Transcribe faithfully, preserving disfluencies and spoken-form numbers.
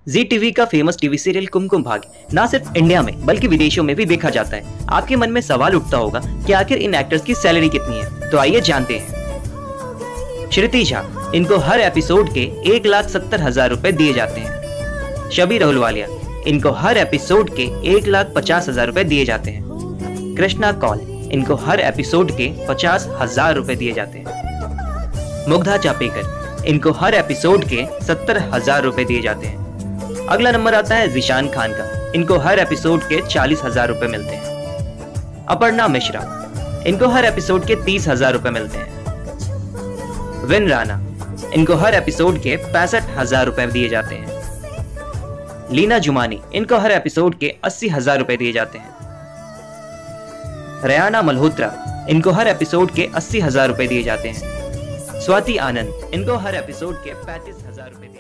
जी TV का famous TV serial Kumkum Bhagya ना सिर्फ इंडिया में बल्कि विदेशों में भी देखा जाता है। आपके मन में सवाल उठता होगा कि आखिर इन एक्टर्स की सैलरी कितनी है, तो आइए जानते हैं। श्रुति झा, इनको हर एपिसोड के एक लाख सत्तर हजार रुपए दिए जाते हैं। शबीर अहलूवालिया, इनको हर एपिसोड के एक लाख पचास हजार रुपए दिए जाते हैं। कृष्णा कौल, इनको हर एपिसोड के पचास हजार रुपए दिए जाते हैं। मुग्धा चापेकर, इनको हर एपिसोड के सत्तर हजार रुपए दिए जाते हैं। अगला नंबर आता है जिशान खान का, इनको हर एपिसोड के चालीस हजार रुपए मिलते हैं। अपर्णा मिश्रा, इनको हर एपिसोड के तीस हजार रुपए मिलते हैं। विन राणा, इनको हर एपिसोड के पैंसठ हजार रुपए दिए जाते हैं। लीना जुमानी, इनको हर एपिसोड के अस्सी हजार रुपए दिए जाते हैं। रयाना मल्होत्रा, इनको हर एपिसोड के अस्सी हजार रुपए दिए जाते हैं। स्वाति आनंद, इनको हर एपिसोड के पैंतीस हजार रुपए